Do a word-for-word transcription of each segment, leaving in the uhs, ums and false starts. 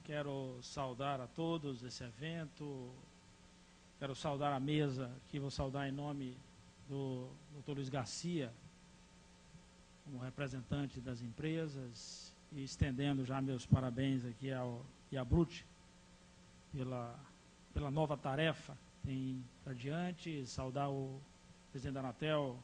Quero saudar a todos esse evento, quero saudar a mesa, que vou saudar em nome do doutor Luiz Garcia, como representante das empresas, e estendendo já meus parabéns aqui ao Iabrut pela, pela nova tarefa que tem para diante, saudar o presidente da Anatel,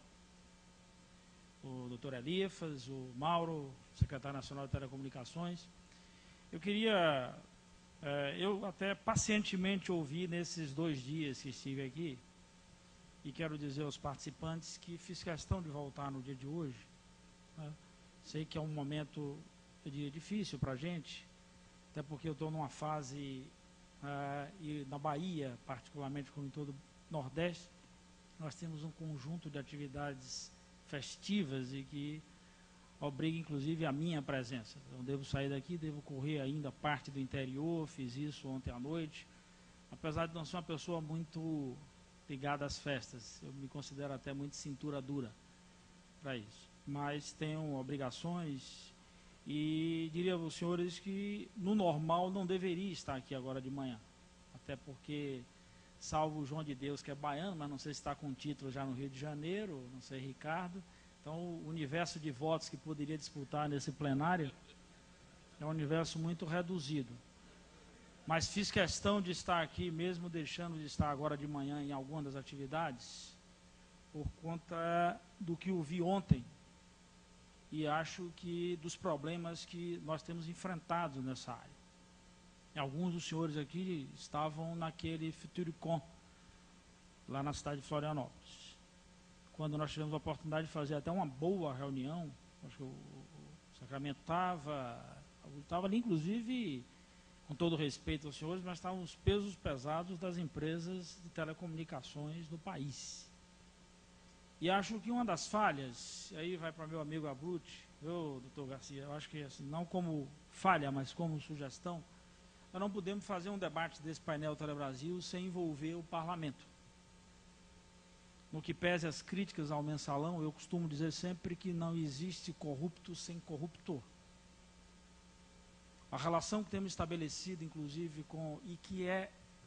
o doutor Elifas, o Mauro, secretário nacional de Telecomunicações. Eu queria, eh, eu até pacientemente ouvi nesses dois dias que estive aqui, e quero dizer aos participantes que fiz questão de voltar no dia de hoje. Né? Sei que é um momento, eu diria, difícil para a gente, até porque eu estou numa fase, eh, e na Bahia, particularmente como em todo o Nordeste, nós temos um conjunto de atividades festivas e que obriga inclusive a minha presença. Eu devo sair daqui, devo correr ainda parte do interior, fiz isso ontem à noite, apesar de não ser uma pessoa muito ligada às festas, eu me considero até muito cintura dura para isso, mas tenho obrigações e diria aos senhores que no normal não deveria estar aqui agora de manhã, até porque, salvo o João de Deus, que é baiano, mas não sei se está com título já no Rio de Janeiro, não sei, Ricardo. Então, o universo de votos que poderia disputar nesse plenário é um universo muito reduzido. Mas fiz questão de estar aqui, mesmo deixando de estar agora de manhã em alguma das atividades, por conta do que eu vi ontem. E acho que dos problemas que nós temos enfrentado nessa área. Alguns dos senhores aqui estavam naquele Futuricom, lá na cidade de Florianópolis. Quando nós tivemos a oportunidade de fazer até uma boa reunião, acho que o, o Sacramento estava, estava ali inclusive, com todo respeito aos senhores, mas estavam os pesos pesados das empresas de telecomunicações do país. E acho que uma das falhas, aí vai para meu amigo Iabrut, eu, doutor Garcia, eu acho que assim, não como falha, mas como sugestão, nós não podemos fazer um debate desse painel Telebrasil sem envolver o parlamento. No que pese as críticas ao mensalão, eu costumo dizer sempre que não existe corrupto sem corruptor. A relação que temos estabelecido, inclusive, com, e que é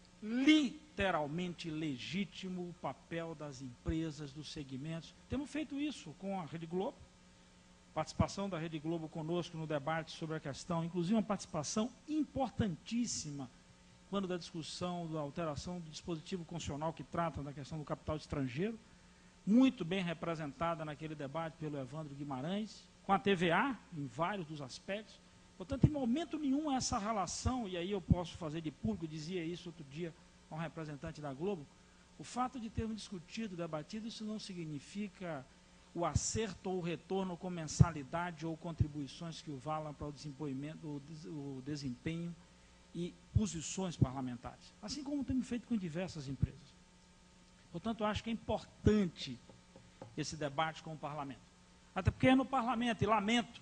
literalmente legítimo o papel das empresas, dos segmentos. Temos feito isso com a Rede Globo, participação da Rede Globo conosco no debate sobre a questão, inclusive uma participação importantíssima quando da discussão da alteração do dispositivo constitucional que trata da questão do capital estrangeiro, muito bem representada naquele debate pelo Evandro Guimarães, com a T V A, em vários dos aspectos. Portanto, em momento nenhum essa relação, e aí eu posso fazer de público, dizia isso outro dia a um representante da Globo, o fato de termos discutido, debatido, isso não significa o acerto ou o retorno com mensalidade ou contribuições que o valam para o desempenho, o desempenho e posições parlamentares, assim como temos feito com diversas empresas. Portanto, acho que é importante esse debate com o parlamento. Até porque é no parlamento, e lamento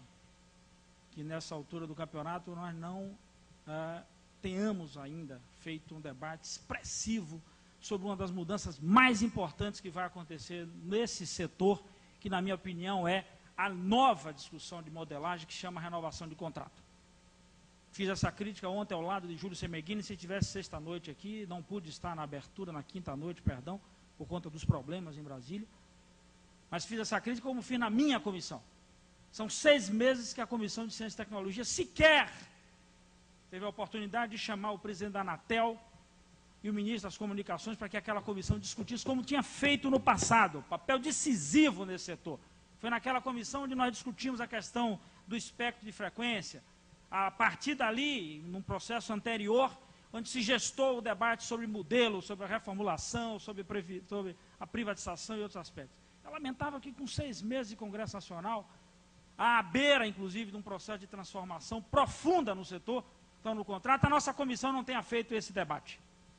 que nessa altura do campeonato nós não ah, tenhamos ainda feito um debate expressivo sobre uma das mudanças mais importantes que vai acontecer nesse setor, que na minha opinião é a nova discussão de modelagem que chama renovação de contrato. Fiz essa crítica ontem ao lado de Júlio Semeghini, se tivesse sexta-noite aqui, não pude estar na abertura, na quinta-noite, perdão, por conta dos problemas em Brasília, mas fiz essa crítica como fiz na minha comissão. São seis meses que a Comissão de Ciência e Tecnologia sequer teve a oportunidade de chamar o presidente da Anatel e o ministro das Comunicações para que aquela comissão discutisse como tinha feito no passado, papel decisivo nesse setor. Foi naquela comissão onde nós discutimos a questão do espectro de frequência, a partir dali, num processo anterior, onde se gestou o debate sobre modelo, sobre a reformulação, sobre, sobre a privatização e outros aspectos. É lamentável que com seis meses de Congresso Nacional, à beira, inclusive, de um processo de transformação profunda no setor, então no contrato, a nossa comissão não tenha feito esse debate.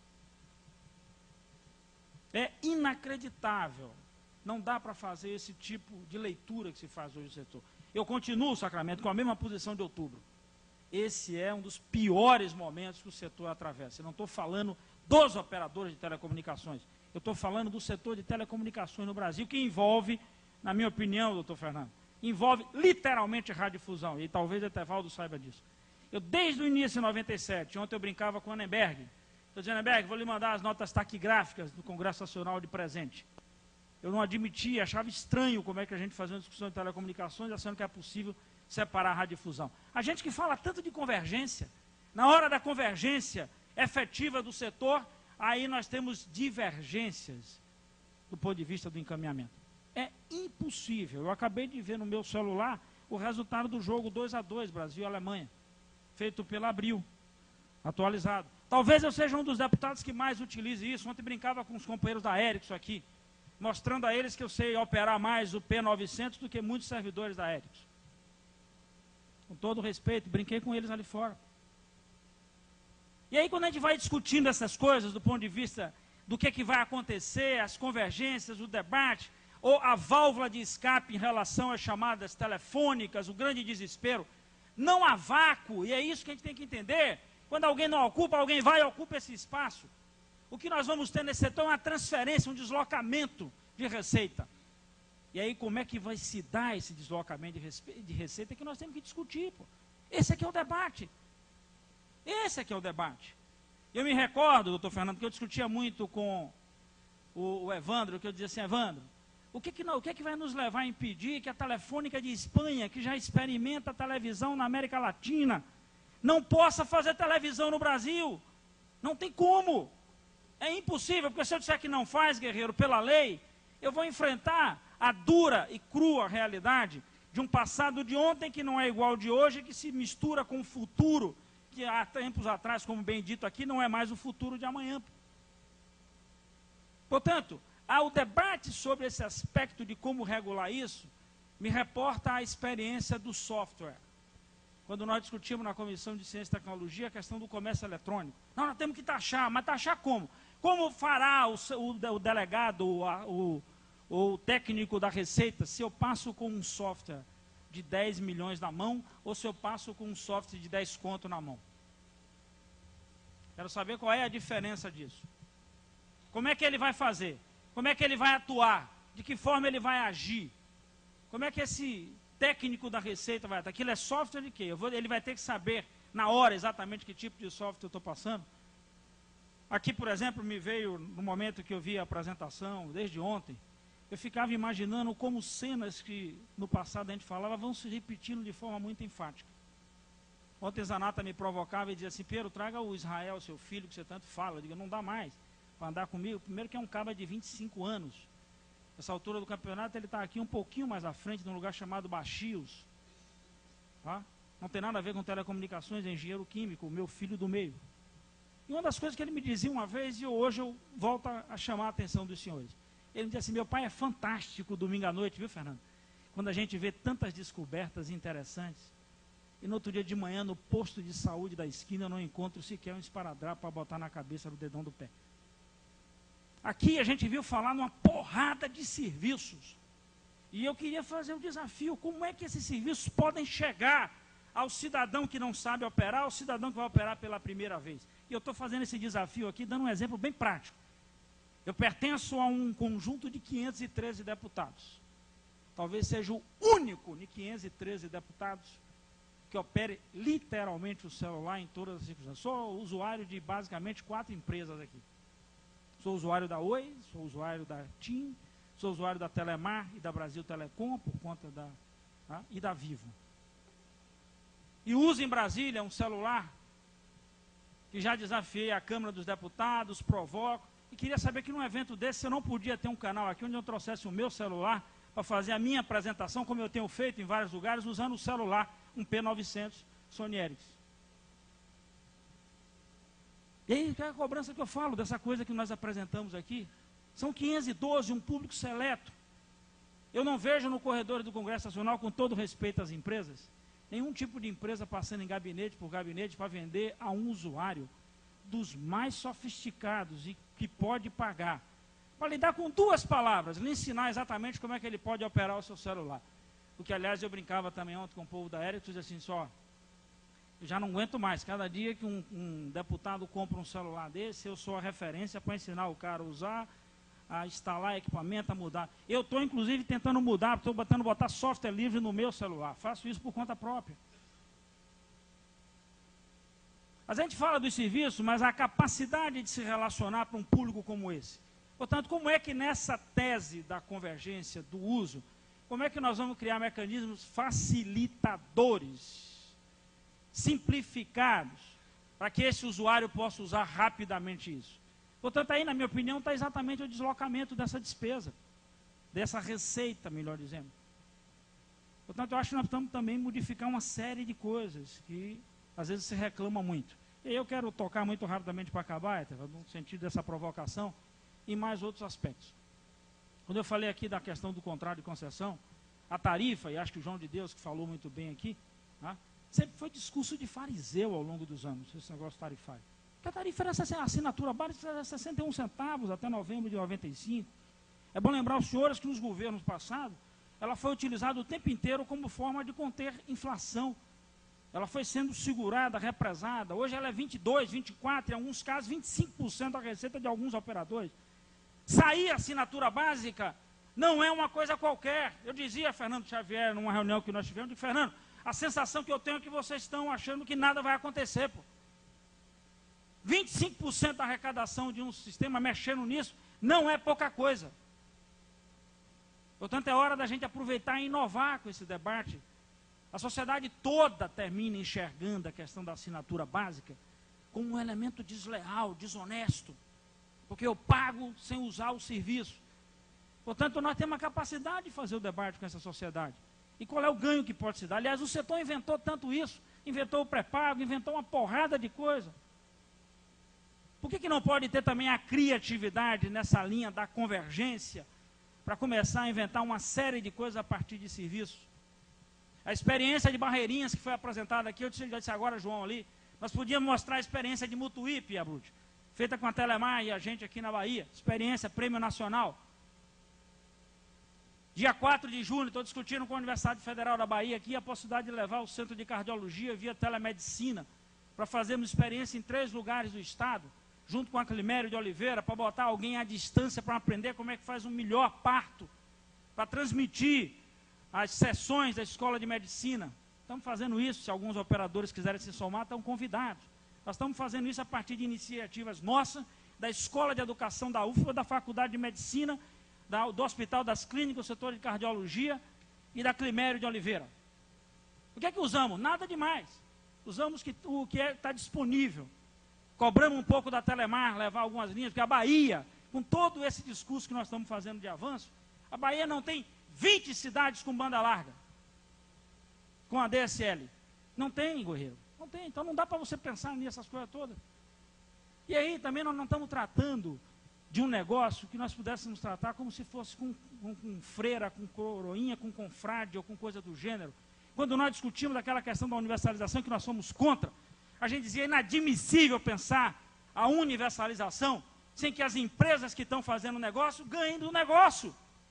É inacreditável. Não dá para fazer esse tipo de leitura que se faz hoje no setor. Eu continuo, Sacramento, com a mesma posição de outubro. Esse é um dos piores momentos que o setor atravessa. Eu não estou falando dos operadores de telecomunicações. Eu estou falando do setor de telecomunicações no Brasil, que envolve, na minha opinião, doutor Fernando, envolve literalmente radiodifusão. E talvez o Etevaldo saiba disso. Eu, desde o início de noventa e sete, ontem eu brincava com o Annenberg. Estou dizendo, Annenberg, vou lhe mandar as notas taquigráficas do Congresso Nacional de presente. Eu não admitia, achava estranho como é que a gente fazia uma discussão de telecomunicações, achando que é possível separar a radiodifusão. A gente que fala tanto de convergência, na hora da convergência efetiva do setor, aí nós temos divergências do ponto de vista do encaminhamento. É impossível. Eu acabei de ver no meu celular o resultado do jogo dois a dois, Brasil e Alemanha, feito pela Abril, atualizado. Talvez eu seja um dos deputados que mais utilize isso. Ontem brincava com os companheiros da Ericsson aqui, mostrando a eles que eu sei operar mais o P novecentos do que muitos servidores da Ericsson. Com todo respeito, brinquei com eles ali fora. E aí, quando a gente vai discutindo essas coisas do ponto de vista do que, que vai acontecer, as convergências, o debate, ou a válvula de escape em relação às chamadas telefônicas, o grande desespero, não há vácuo, e é isso que a gente tem que entender. Quando alguém não ocupa, alguém vai e ocupa esse espaço. O que nós vamos ter nesse setor é uma transferência, um deslocamento de receita. E aí, como é que vai se dar esse deslocamento de receita que nós temos que discutir, pô. Esse aqui é o debate. Esse aqui é o debate. Eu me recordo, doutor Fernando, que eu discutia muito com o, o Evandro, que eu dizia assim, Evandro, o que que, não, o que que vai nos levar a impedir que a Telefônica de Espanha, que já experimenta a televisão na América Latina, não possa fazer televisão no Brasil? Não tem como. É impossível, porque se eu disser que não faz, guerreiro, pela lei, eu vou enfrentar a dura e crua realidade de um passado de ontem que não é igual ao de hoje, que se mistura com o futuro, que há tempos atrás, como bem dito aqui, não é mais o futuro de amanhã. Portanto, ao debate sobre esse aspecto de como regular isso, me reporta a experiência do software. Quando nós discutimos na Comissão de Ciência e Tecnologia a questão do comércio eletrônico. Não, nós temos que taxar, mas taxar como? Como fará o, o, o delegado, o, o, o técnico da Receita, se eu passo com um software de dez milhões na mão, ou se eu passo com um software de dez conto na mão? Quero saber qual é a diferença disso. Como é que ele vai fazer? Como é que ele vai atuar? De que forma ele vai agir? Como é que esse técnico da Receita vai atuar? Aquilo é software de quê? Eu vou, ele vai ter que saber na hora exatamente que tipo de software eu estou passando. Aqui, por exemplo, me veio, no momento que eu vi a apresentação, desde ontem, eu ficava imaginando como cenas que no passado a gente falava vão se repetindo de forma muito enfática. Ontem Zanata me provocava e dizia assim, Pedro, traga o Israel, seu filho, que você tanto fala. Eu digo, não dá mais para andar comigo. Primeiro que é um cabo de vinte e cinco anos. Essa altura do campeonato ele está aqui um pouquinho mais à frente, num lugar chamado Baxios. Tá? Não tem nada a ver com telecomunicações, é engenheiro químico, meu filho do meio. E uma das coisas que ele me dizia uma vez, e hoje eu volto a, a chamar a atenção dos senhores. Ele me disse assim, meu pai é fantástico domingo à noite, viu, Fernando? Quando a gente vê tantas descobertas interessantes, e no outro dia de manhã, no posto de saúde da esquina, eu não encontro sequer um esparadrapo para botar na cabeça do dedão do pé. Aqui a gente viu falar numa porrada de serviços. E eu queria fazer um desafio, como é que esses serviços podem chegar ao cidadão que não sabe operar, ao cidadão que vai operar pela primeira vez? E eu estou fazendo esse desafio aqui, dando um exemplo bem prático. Eu pertenço a um conjunto de quinhentos e treze deputados. Talvez seja o único de quinhentos e treze deputados que opere literalmente o celular em todas as circunstâncias. Sou usuário de basicamente quatro empresas aqui. Sou usuário da Oi, sou usuário da TIM, sou usuário da Telemar e da Brasil Telecom, por conta da... Tá? E da Vivo. E uso em Brasília um celular que já desafiei a Câmara dos Deputados, provoco, e queria saber que num evento desse eu não podia ter um canal aqui onde eu trouxesse o meu celular para fazer a minha apresentação, como eu tenho feito em vários lugares, usando o celular, um P novecentos Sony Ericsson. E aí, qual é a cobrança que eu falo dessa coisa que nós apresentamos aqui? São quinhentos e doze, um público seleto. Eu não vejo no corredor do Congresso Nacional, com todo respeito às empresas, nenhum tipo de empresa passando em gabinete por gabinete para vender a um usuário dos mais sofisticados e que pode pagar, para lidar com duas palavras, lhe ensinar exatamente como é que ele pode operar o seu celular. Porque, aliás, eu brincava também ontem com o povo da Ericsson, dizia assim, só, eu já não aguento mais, cada dia que um, um deputado compra um celular desse, eu sou a referência para ensinar o cara a usar, a instalar equipamento, a mudar. Eu estou, inclusive, tentando mudar, estou tentando botar software livre no meu celular, faço isso por conta própria. A gente fala dos serviços, mas a capacidade de se relacionar para um público como esse. Portanto, como é que nessa tese da convergência, do uso, como é que nós vamos criar mecanismos facilitadores, simplificados, para que esse usuário possa usar rapidamente isso? Portanto, aí, na minha opinião, está exatamente o deslocamento dessa despesa, dessa receita, melhor dizendo. Portanto, eu acho que nós precisamos também modificar uma série de coisas que às vezes se reclama muito. E eu quero tocar muito rapidamente para acabar, no sentido dessa provocação, e mais outros aspectos. Quando eu falei aqui da questão do contrato de concessão, a tarifa, e acho que o João de Deus que falou muito bem aqui, né, sempre foi discurso de fariseu ao longo dos anos, esse negócio tarifário. Porque a tarifa era essa assinatura básica, era sessenta e um centavos até novembro de noventa e cinco. É bom lembrar aos senhores que nos governos passados, ela foi utilizada o tempo inteiro como forma de conter inflação. Ela foi sendo segurada, represada. Hoje ela é vinte e dois, vinte e quatro, em alguns casos vinte e cinco por cento da receita de alguns operadores. Sair a assinatura básica não é uma coisa qualquer. Eu dizia a Fernando Xavier, numa reunião que nós tivemos, de Fernando, a sensação que eu tenho é que vocês estão achando que nada vai acontecer. Pô. vinte e cinco por cento da arrecadação de um sistema mexendo nisso não é pouca coisa. Portanto, é hora da gente aproveitar e inovar com esse debate. A sociedade toda termina enxergando a questão da assinatura básica como um elemento desleal, desonesto, porque eu pago sem usar o serviço. Portanto, nós temos a capacidade de fazer o debate com essa sociedade. E qual é o ganho que pode se dar? Aliás, o setor inventou tanto isso, inventou o pré-pago, inventou uma porrada de coisa. Por que que não pode ter também a criatividade nessa linha da convergência, para começar a inventar uma série de coisas a partir de serviços? A experiência de Barreirinhas que foi apresentada aqui, eu disse, eu disse agora, João, ali, nós podíamos mostrar a experiência de Mutuípe, Abrute, feita com a Telemar e a gente aqui na Bahia, experiência, prêmio nacional. Dia quatro de junho, estou discutindo com a Universidade Federal da Bahia aqui a possibilidade de levar o Centro de Cardiologia via telemedicina, para fazermos experiência em três lugares do estado, junto com a Climério de Oliveira, para botar alguém à distância para aprender como é que faz um melhor parto, para transmitir as sessões da Escola de Medicina. Estamos fazendo isso, se alguns operadores quiserem se somar, estão convidados. Nós estamos fazendo isso a partir de iniciativas nossas, da Escola de Educação da U F B A, da Faculdade de Medicina, da, do Hospital das Clínicas, do setor de Cardiologia e da Climério de Oliveira. O que é que usamos? Nada demais. Usamos que, o que está disponível. Cobramos um pouco da Telemar, levar algumas linhas, porque a Bahia, com todo esse discurso que nós estamos fazendo de avanço, a Bahia não tem vinte cidades com banda larga, com a D S L. Não tem, Guerreiro. Não tem. Então não dá para você pensar nessas coisas todas. E aí também nós não estamos tratando de um negócio que nós pudéssemos tratar como se fosse com, com, com freira, com coroinha, com confrade ou com coisa do gênero. Quando nós discutimos aquela questão da universalização, que nós somos contra, a gente dizia inadmissível pensar a universalização sem que as empresas que estão fazendo o negócio ganhem do negócio.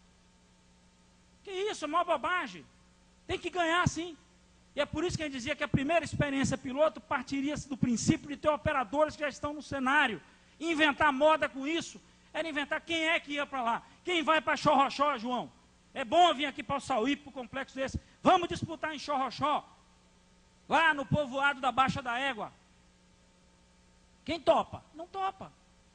Que isso, é uma bobagem. Tem que ganhar sim. E é por isso que a gente dizia que a primeira experiência piloto partiria do princípio de ter operadores que já estão no cenário. Inventar moda com isso era inventar quem é que ia para lá. Quem vai para Xorroxó, João? É bom vir aqui para o Sauípe, para o complexo desse. Vamos disputar em Xorroxó. Lá no povoado da Baixa da Égua. Quem topa? Não topa.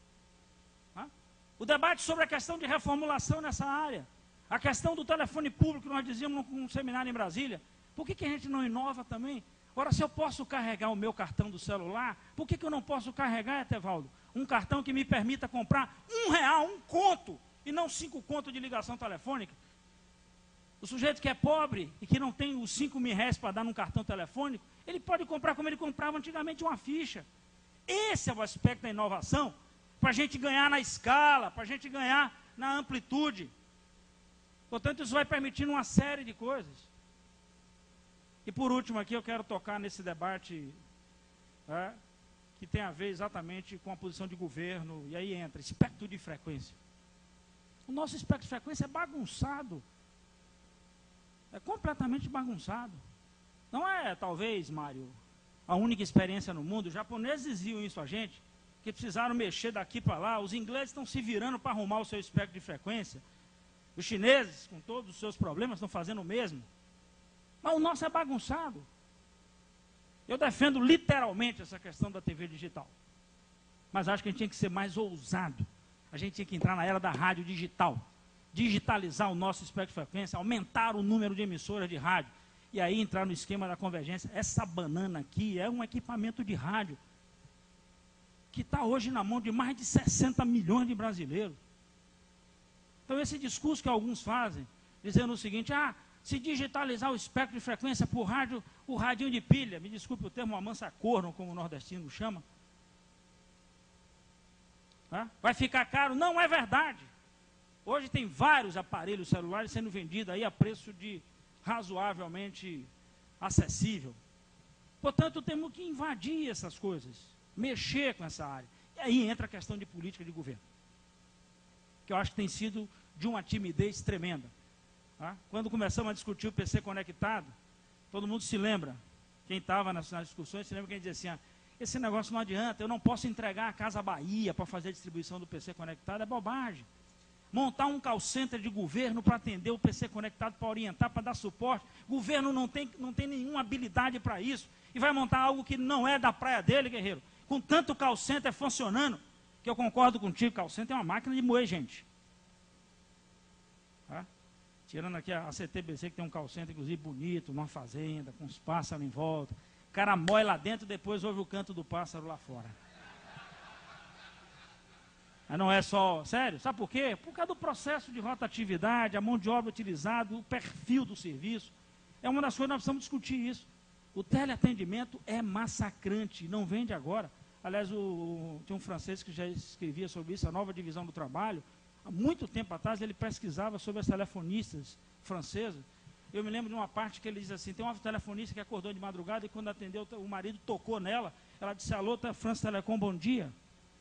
Hã? O debate sobre a questão de reformulação nessa área. A questão do telefone público, que nós dizíamos num seminário em Brasília. Por que que a gente não inova também? Ora, se eu posso carregar o meu cartão do celular, por que que eu não posso carregar, Etevaldo, um cartão que me permita comprar um real, um conto, e não cinco contos de ligação telefônica? O sujeito que é pobre e que não tem os cinco mil reais para dar num cartão telefônico, ele pode comprar como ele comprava antigamente uma ficha. Esse é o aspecto da inovação, para a gente ganhar na escala, para a gente ganhar na amplitude. Portanto, isso vai permitindo uma série de coisas. E por último aqui eu quero tocar nesse debate é, que tem a ver exatamente com a posição de governo, e aí entra espectro de frequência. O nosso espectro de frequência é bagunçado. É completamente bagunçado. Não é, talvez, Mário, a única experiência no mundo. Os japoneses diziam isso a gente, que precisaram mexer daqui para lá. Os ingleses estão se virando para arrumar o seu espectro de frequência. Os chineses, com todos os seus problemas, estão fazendo o mesmo. Mas o nosso é bagunçado. Eu defendo literalmente essa questão da T V digital. Mas acho que a gente tinha que ser mais ousado. A gente tinha que entrar na era da rádio digital. Digitalizar o nosso espectro de frequência, aumentar o número de emissoras de rádio. E aí entrar no esquema da convergência. Essa banana aqui é um equipamento de rádio que está hoje na mão de mais de sessenta milhões de brasileiros. Então esse discurso que alguns fazem, dizendo o seguinte, ah, se digitalizar o espectro de frequência por rádio, o radinho de pilha, me desculpe o termo, uma mansa corno, como o nordestino chama, tá? Vai ficar caro? Não é verdade. Hoje tem vários aparelhos celulares sendo vendidos aí a preço de razoavelmente acessível. Portanto, temos que invadir essas coisas, mexer com essa área. E aí entra a questão de política de governo, que eu acho que tem sido de uma timidez tremenda. Tá? Quando começamos a discutir o P C conectado, todo mundo se lembra, quem estava nas, nas discussões, se lembra quem dizia assim, ah, esse negócio não adianta, eu não posso entregar a Casa Bahia para fazer a distribuição do P C conectado, é bobagem. Montar um call center de governo para atender o P C conectado, para orientar, para dar suporte, governo não tem, não tem nenhuma habilidade para isso, e vai montar algo que não é da praia dele, guerreiro, com tanto call center funcionando, que eu concordo contigo, call center é uma máquina de moer gente. Tá? Tirando aqui a C T B C, que tem um call center, inclusive, bonito, numa fazenda, com os pássaros em volta. O cara mói lá dentro, depois ouve o canto do pássaro lá fora. Mas não é só... Sério, sabe por quê? Por causa do processo de rotatividade, a mão de obra utilizada, o perfil do serviço. É uma das coisas que nós precisamos discutir isso. O teleatendimento é massacrante, não vem de agora. Aliás, o, o, tem um francês que já escrevia sobre isso, a nova divisão do trabalho. Há muito tempo atrás, ele pesquisava sobre as telefonistas francesas. Eu me lembro de uma parte que ele diz assim, tem uma telefonista que acordou de madrugada e quando atendeu, o marido tocou nela. Ela disse, alô, tá, France Telecom, bom dia.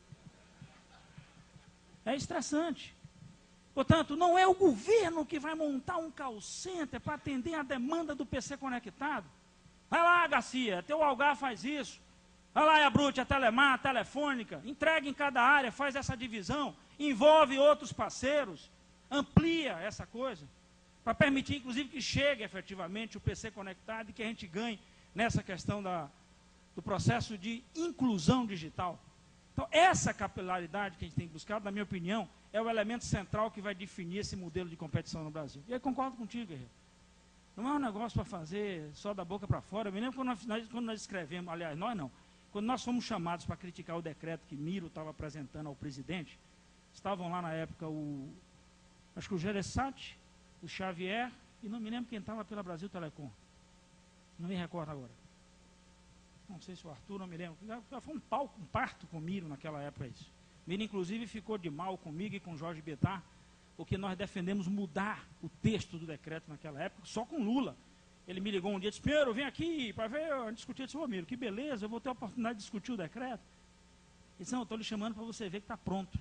É estressante. Portanto, não é o governo que vai montar um call center para atender a demanda do P C conectado. Vai lá, Garcia, teu Algar faz isso. Vai lá, Iabrute, a Telemar, a Telefônica. Entrega em cada área, faz essa divisão. Envolve outros parceiros. Amplia essa coisa. Para permitir, inclusive, que chegue efetivamente o P C conectado e que a gente ganhe nessa questão da, do processo de inclusão digital. Então, essa capilaridade que a gente tem buscado, na minha opinião, é o elemento central que vai definir esse modelo de competição no Brasil. E eu concordo contigo, guerreiro. Não é um negócio para fazer só da boca para fora. Eu me lembro quando nós, quando nós escrevemos, aliás, nós não, quando nós fomos chamados para criticar o decreto que Miro estava apresentando ao presidente, estavam lá na época o, acho que o Gereissati, o Xavier, e não me lembro quem estava pela Brasil Telecom. Não me recordo agora. Não sei se o Arthur, não me lembro. Já foi um pau, um parto com o Miro naquela época isso. Miro, inclusive, ficou de mal comigo e com Jorge Bettar, porque nós defendemos mudar o texto do decreto naquela época, só com Lula. Ele me ligou um dia e disse, Pinheiro, vem aqui para ver, discutir. Eu disse, ô Miro, que beleza, eu vou ter a oportunidade de discutir o decreto. Ele disse, não, eu estou lhe chamando para você ver que está pronto.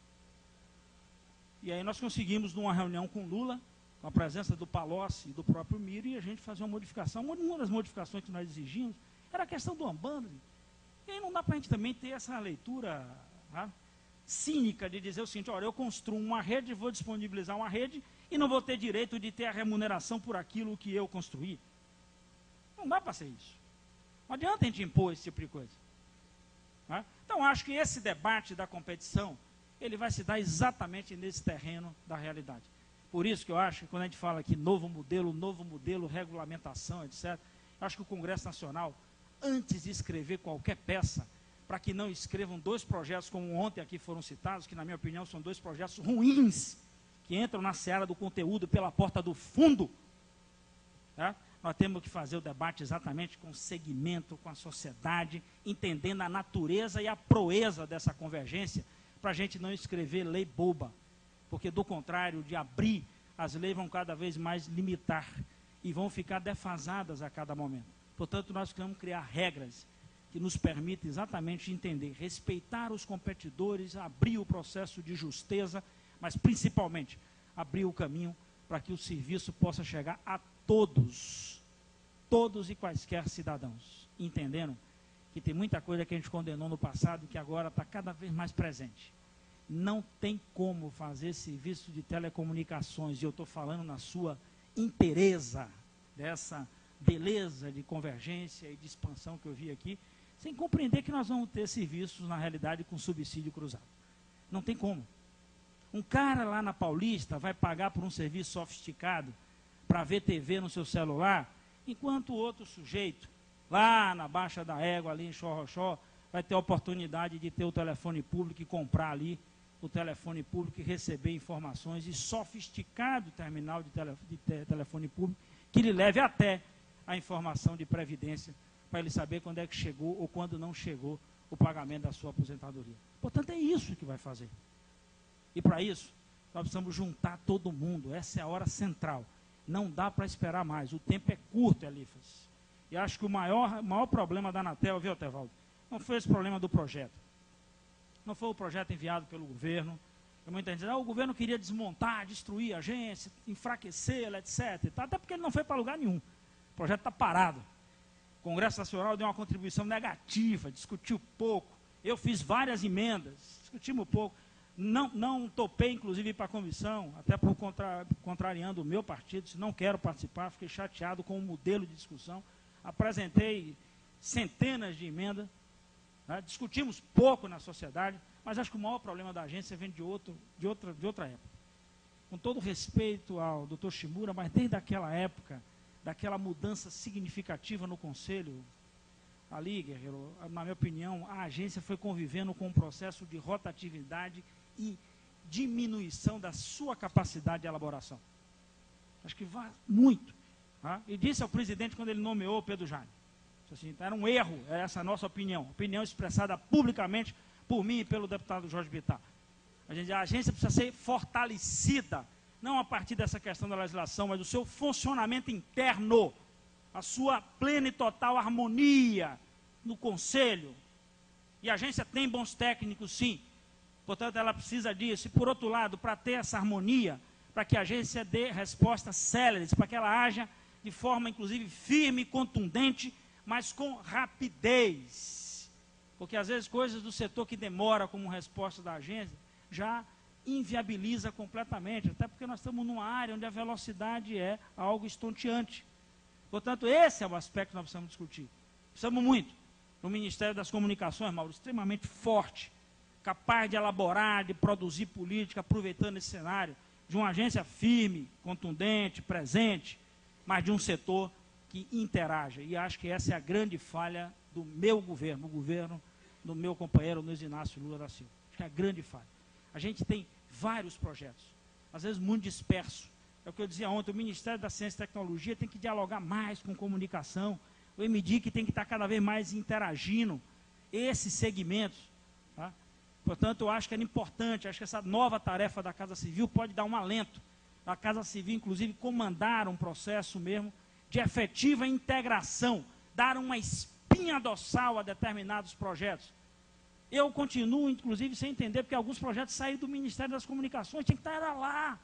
E aí nós conseguimos, numa reunião com Lula, com a presença do Palocci e do próprio Miro, e a gente fazer uma modificação. Uma das modificações que nós exigimos era a questão do unbundling. E aí não dá para a gente também ter essa leitura tá, cínica de dizer o seguinte, olha, eu construo uma rede, vou disponibilizar uma rede e não vou ter direito de ter a remuneração por aquilo que eu construí. Não dá para ser isso. Não adianta a gente impor esse tipo de coisa. Tá? Então, acho que esse debate da competição, ele vai se dar exatamente nesse terreno da realidade. Por isso que eu acho que quando a gente fala aqui novo modelo, novo modelo, regulamentação, etcétera, eu acho que o Congresso Nacional, antes de escrever qualquer peça, para que não escrevam dois projetos como ontem aqui foram citados, que na minha opinião são dois projetos ruins, que entram na seara do conteúdo pela porta do fundo, tá? Nós temos que fazer o debate exatamente com o segmento, com a sociedade, entendendo a natureza e a proeza dessa convergência, para a gente não escrever lei boba, porque do contrário de abrir, as leis vão cada vez mais limitar e vão ficar defasadas a cada momento. Portanto, nós queremos criar regras que nos permitem exatamente entender, respeitar os competidores, abrir o processo de justeza, mas principalmente abrir o caminho para que o serviço possa chegar a todos, todos e quaisquer cidadãos, entendendo que tem muita coisa que a gente condenou no passado e que agora está cada vez mais presente. Não tem como fazer serviço de telecomunicações, e eu estou falando na sua inteireza dessa beleza de convergência e de expansão que eu vi aqui, sem compreender que nós vamos ter serviços, na realidade, com subsídio cruzado. Não tem como. Um cara lá na Paulista vai pagar por um serviço sofisticado para ver T V no seu celular, enquanto o outro sujeito, lá na Baixa da Égua, ali em Xorroxó, vai ter a oportunidade de ter o telefone público e comprar ali o telefone público e receber informações e sofisticado terminal de, tele, de te, telefone público que lhe leve até a informação de previdência para ele saber quando é que chegou ou quando não chegou o pagamento da sua aposentadoria. Portanto, é isso que vai fazer. E para isso, nós precisamos juntar todo mundo. Essa é a hora central. Não dá para esperar mais. O tempo é curto, Elifas. E acho que o maior, maior problema da Anatel, viu, Tevaldo, não foi esse problema do projeto. Não foi o projeto enviado pelo governo. Muita gente diz, ah, o governo queria desmontar, destruir a agência, enfraquecê-la, etcétera. Até porque ele não foi para lugar nenhum. O projeto está parado. O Congresso Nacional deu uma contribuição negativa, discutiu pouco. Eu fiz várias emendas, discutimos pouco. Não, não topei, inclusive, ir para a comissão, até por contra, contrariando o meu partido, se não quero participar, fiquei chateado com o modelo de discussão. Apresentei centenas de emendas. Né? Discutimos pouco na sociedade, mas acho que o maior problema da agência vem de, outro, de, outra, de outra época. Com todo respeito ao doutor Shimura, mas desde aquela época, daquela mudança significativa no Conselho, ali, Guerreiro, na minha opinião, a agência foi convivendo com um processo de rotatividade e diminuição da sua capacidade de elaboração. Acho que vai muito. Tá? E disse ao presidente, quando ele nomeou o Pedro Jaime, assim, era um erro, essa é a nossa opinião, opinião expressada publicamente por mim e pelo deputado Jorge Bittar. A, gente, a agência precisa ser fortalecida, não a partir dessa questão da legislação, mas do seu funcionamento interno, a sua plena e total harmonia no Conselho. E a agência tem bons técnicos, sim. Portanto, ela precisa disso. E, por outro lado, para ter essa harmonia, para que a agência dê respostas céleres, para que ela haja de forma, inclusive, firme e contundente, mas com rapidez. Porque, às vezes, coisas do setor que demora como resposta da agência, já inviabiliza completamente, até porque nós estamos numa área onde a velocidade é algo estonteante. Portanto, esse é o aspecto que nós precisamos discutir. Precisamos muito no Ministério das Comunicações, Mauro, extremamente forte, capaz de elaborar, de produzir política, aproveitando esse cenário de uma agência firme, contundente, presente, mas de um setor que interaja. E acho que essa é a grande falha do meu governo, o governo do meu companheiro Luiz Inácio Lula da Silva. Acho que é a grande falha. A gente tem vários projetos, às vezes muito dispersos. É o que eu dizia ontem, o Ministério da Ciência e Tecnologia tem que dialogar mais com comunicação, o M D I C tem que estar cada vez mais interagindo esses segmentos. Tá? Portanto, eu acho que é importante, acho que essa nova tarefa da Casa Civil pode dar um alento. A Casa Civil, inclusive, comandar um processo mesmo de efetiva integração, dar uma espinha dorsal a determinados projetos. Eu continuo, inclusive, sem entender, porque alguns projetos saíram do Ministério das Comunicações, tinha que estar lá.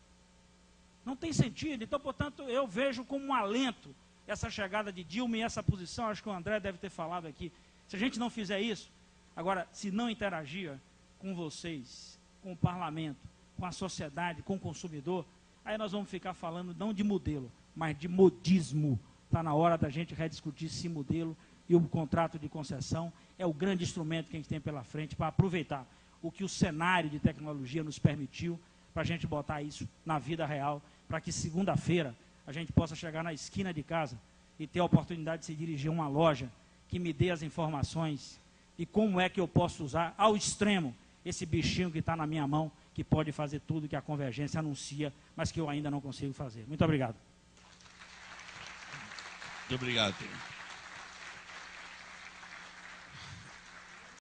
Não tem sentido. Então, portanto, eu vejo como um alento essa chegada de Dilma e essa posição, acho que o André deve ter falado aqui. Se a gente não fizer isso, agora, se não interagir com vocês, com o parlamento, com a sociedade, com o consumidor, aí nós vamos ficar falando não de modelo, mas de modismo. Está na hora da gente rediscutir esse modelo e o contrato de concessão é o grande instrumento que a gente tem pela frente para aproveitar o que o cenário de tecnologia nos permitiu para a gente botar isso na vida real, para que segunda-feira a gente possa chegar na esquina de casa e ter a oportunidade de se dirigir a uma loja que me dê as informações e como é que eu posso usar ao extremo esse bichinho que está na minha mão, que pode fazer tudo que a convergência anuncia, mas que eu ainda não consigo fazer. Muito obrigado. Muito obrigado.